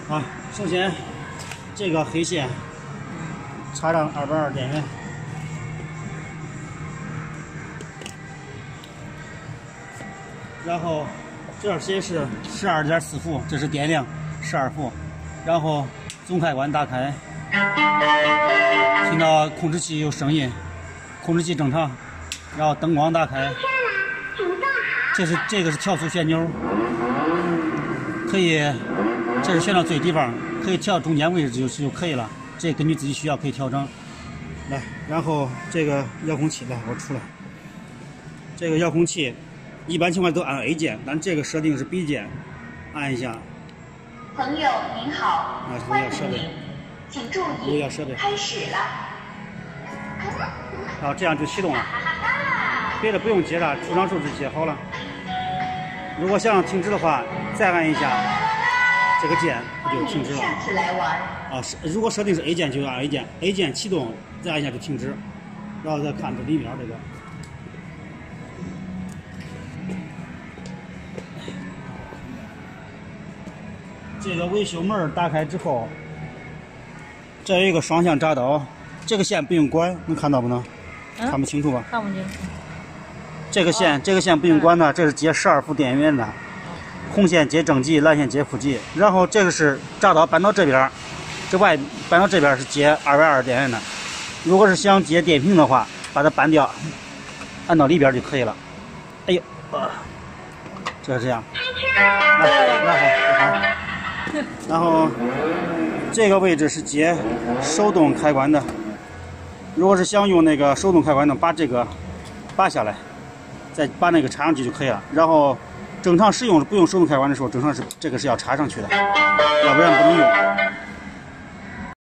啊，首先这个黑线插上220电源，然后这些是12.4伏，这是电量12伏，然后总开关打开，听到控制器有声音，控制器正常，然后灯光打开，这个是调速旋钮，可以，这是旋到最地方，可以调中间位置就可以了，这根据自己需要可以调整。来，然后这个遥控器来，我出来，这个遥控器一般情况都按 A 键，但这个设定是 B 键，按一下。 朋友您好，欢迎您，请注意，开始了。 好，这样就启动了，别的不用接了，出厂时候就接好了。如果想停止的话，再按一下这个键，它就停止了。 下次来玩。 啊，如果设定是 A 键，就按 A 键，A 键启动，再按一下就停止，然后再看这里面这个。这个维修门打开之后，这有一个双向闸刀，这个线不用管，能看到不能？看不清楚吧？ 看不清楚。 这个线不用管的，这是接12伏电源的，红线接正极，蓝线接负极。然后这个是闸刀搬到这边，这外搬到这边是接220电源的。如果是想接电瓶的话，把它搬掉，按到里边就可以了。哎呦，就是这样。来。然后这个位置是接手动开关的，如果是想用那个手动开关的，把这个拔下来，再把那个插上去就可以了。然后正常使用不用手动开关的时候，正常是这个是要插上去的，要不然不能